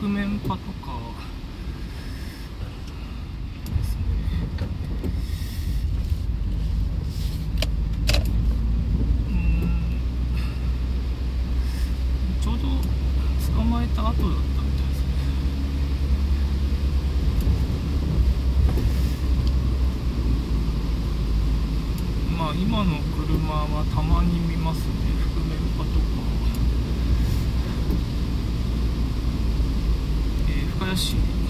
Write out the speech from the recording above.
覆面パトカーですね。ちょうど捕まえた後だったみたいですね。まあ今の車はたまに見ますね、覆面パトカー。深谷市